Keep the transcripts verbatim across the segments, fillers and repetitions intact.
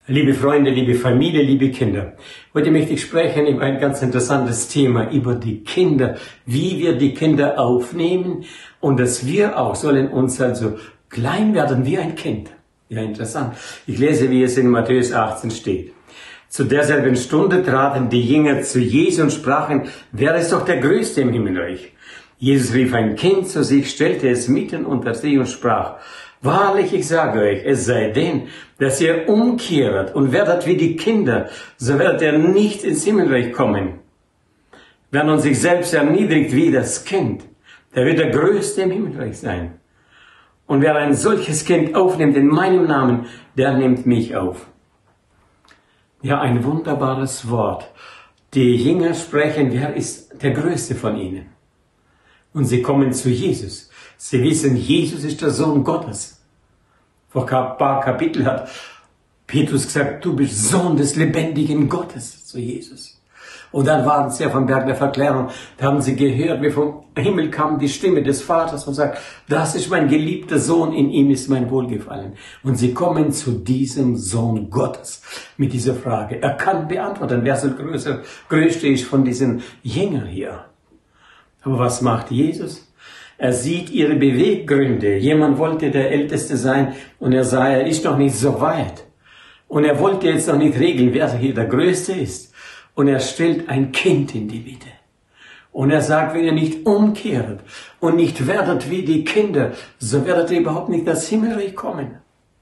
Liebe Freunde, liebe Familie, liebe Kinder, heute möchte ich sprechen über ein ganz interessantes Thema, über die Kinder, wie wir die Kinder aufnehmen und dass wir auch sollen uns also klein werden wie ein Kind. Ja, interessant. Ich lese, wie es in Matthäus achtzehn steht. Zu derselben Stunde traten die Jünger zu Jesus und sprachen, wer ist doch der Größte im Himmelreich? Jesus rief ein Kind zu sich, stellte es mitten unter sie und sprach, wahrlich, ich sage euch, es sei denn, dass ihr umkehret und werdet wie die Kinder, so werdet ihr nicht ins Himmelreich kommen. Wer nun sich selbst erniedrigt wie das Kind, der wird der Größte im Himmelreich sein. Und wer ein solches Kind aufnimmt in meinem Namen, der nimmt mich auf. Ja, ein wunderbares Wort. Die Jünger sprechen, wer ist der Größte von ihnen? Und sie kommen zu Jesus. Sie wissen, Jesus ist der Sohn Gottes. Vor ein paar Kapiteln hat Petrus gesagt, du bist Sohn des lebendigen Gottes, zu Jesus. Und dann waren sie auf dem Berg der Verklärung, da haben sie gehört, wie vom Himmel kam die Stimme des Vaters und sagt, das ist mein geliebter Sohn, in ihm ist mein Wohlgefallen. Und sie kommen zu diesem Sohn Gottes mit dieser Frage. Er kann beantworten, wer so größer, größte ist von diesen Jüngern hier. Aber was macht Jesus? Er sieht ihre Beweggründe. Jemand wollte der Älteste sein und er sah, er ist noch nicht so weit. Und er wollte jetzt noch nicht regeln, wer hier der Größte ist. Und er stellt ein Kind in die Mitte. Und er sagt, wenn ihr nicht umkehrt und nicht werdet wie die Kinder, so werdet ihr überhaupt nicht das Himmelreich kommen.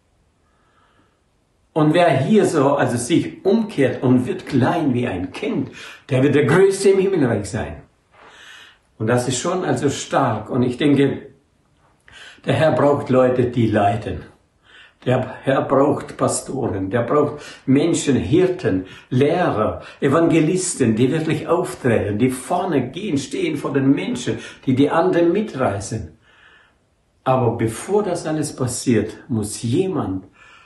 Und wer hier so, also sich umkehrt und wird klein wie ein Kind, der wird der Größte im Himmelreich sein. Und das ist schon also stark. Und ich denke, der Herr braucht Leute, die leiten. Der Herr braucht Pastoren, der braucht Menschen, Hirten, Lehrer, Evangelisten, die wirklich auftreten, die vorne gehen, stehen vor den Menschen, die die anderen mitreißen. Aber bevor das alles passiert, muss jemand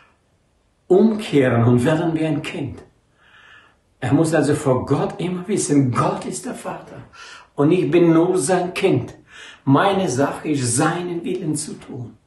umkehren und werden wie ein Kind. Er muss also vor Gott immer wissen, Gott ist der Vater. Und ich bin nur sein Kind. Meine Sache ist, seinen Willen zu tun.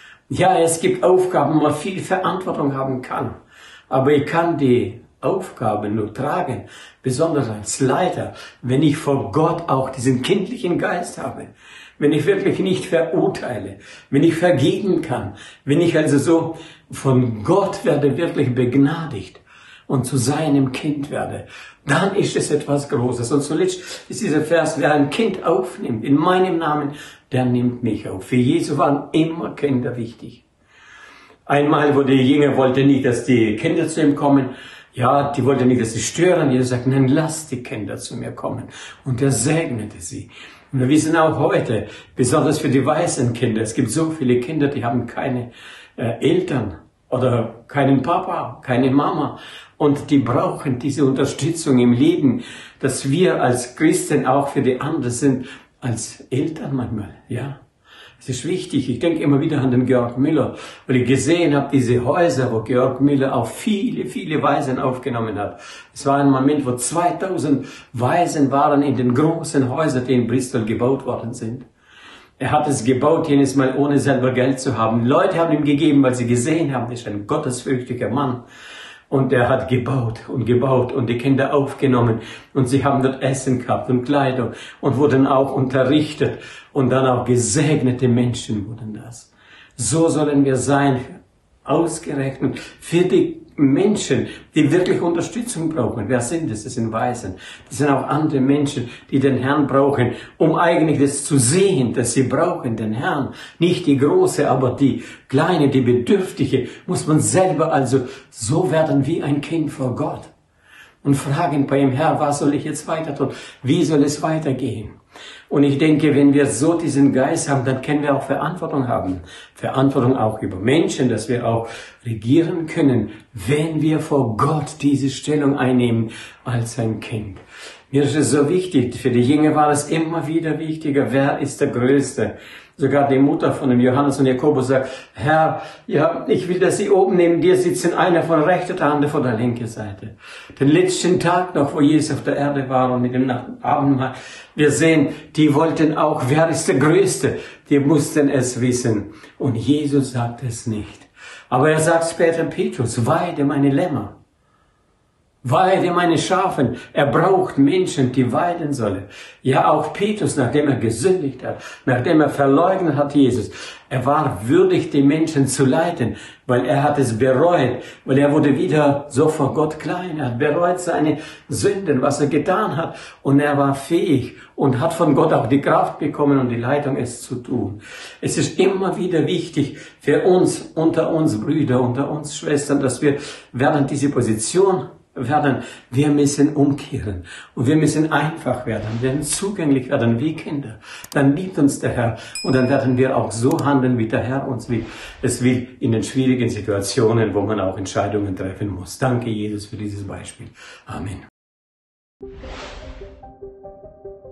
Ja, es gibt Aufgaben, wo man viel Verantwortung haben kann. Aber ich kann die Aufgaben nur tragen, besonders als Leiter, wenn ich vor Gott auch diesen kindlichen Geist habe. Wenn ich wirklich nicht verurteile, wenn ich vergeben kann, wenn ich also so von Gott werde wirklich begnadigt und zu seinem Kind werde, dann ist es etwas Großes. Und zuletzt ist dieser Vers, wer ein Kind aufnimmt, in meinem Namen, der nimmt mich auf. Für Jesus waren immer Kinder wichtig. Einmal, wo die Jünger wollten nicht, dass die Kinder zu ihm kommen, ja, die wollten nicht, dass sie stören. Jesus sagt, nein, lasst die Kinder zu mir kommen. Und er segnete sie. Und wir wissen auch heute, besonders für die weißen Kinder, es gibt so viele Kinder, die haben keine äh, Eltern oder keinen Papa, keine Mama. Und die brauchen diese Unterstützung im Leben, dass wir als Christen auch für die anderen sind, als Eltern manchmal, ja. Es ist wichtig. Ich denke immer wieder an den Georg Müller, weil ich gesehen habe, diese Häuser, wo Georg Müller auch viele, viele Waisen aufgenommen hat. Es war ein Moment, wo zweitausend Waisen waren in den großen Häusern, die in Bristol gebaut worden sind. Er hat es gebaut, jedes Mal ohne selber Geld zu haben. Leute haben ihm gegeben, weil sie gesehen haben, er ist ein gottesfürchtiger Mann. Und er hat gebaut und gebaut und die Kinder aufgenommen und sie haben dort Essen gehabt und Kleidung und wurden auch unterrichtet und dann auch gesegnete Menschen wurden das. So sollen wir sein, ausgerechnet für die Menschen, die wirklich Unterstützung brauchen. Wer sind es? Das sind Waisen. Das sind auch andere Menschen, die den Herrn brauchen, um eigentlich das zu sehen, dass sie brauchen den Herrn. Nicht die Große, aber die Kleine, die Bedürftige, muss man selber also so werden wie ein Kind vor Gott. Und fragen bei ihm, Herr, was soll ich jetzt weiter tun? Wie soll es weitergehen? Und ich denke, wenn wir so diesen Geist haben, dann können wir auch Verantwortung haben. Verantwortung auch über Menschen, dass wir auch regieren können, wenn wir vor Gott diese Stellung einnehmen als ein Kind. Mir ist es so wichtig, für die Jünger war es immer wieder wichtiger, wer ist der Größte? Sogar die Mutter von dem Johannes und Jakobus sagt, Herr, ja, ich will, dass Sie oben neben dir sitzen, einer von rechter, der andere von der linken Seite. Den letzten Tag noch, wo Jesus auf der Erde war und mit dem Abendmahl, wir sehen, die wollten auch, wer ist der Größte? Die mussten es wissen. Und Jesus sagt es nicht. Aber er sagt später Petrus, weide meine Lämmer. Weide meine Schafen. Er braucht Menschen, die weiden sollen. Ja, auch Petrus, nachdem er gesündigt hat, nachdem er verleugnet hat Jesus, er war würdig, die Menschen zu leiten, weil er hat es bereut, weil er wurde wieder so vor Gott klein. Er hat bereut seine Sünden, was er getan hat. Und er war fähig und hat von Gott auch die Kraft bekommen und die Leitung, es zu tun. Es ist immer wieder wichtig für uns, unter uns Brüder, unter uns Schwestern, dass wir während diese Position werden, wir müssen umkehren und wir müssen einfach werden, wir werden zugänglich werden wie Kinder. Dann liebt uns der Herr und dann werden wir auch so handeln, wie der Herr uns will. Es will in den schwierigen Situationen, wo man auch Entscheidungen treffen muss. Danke, Jesus, für dieses Beispiel. Amen.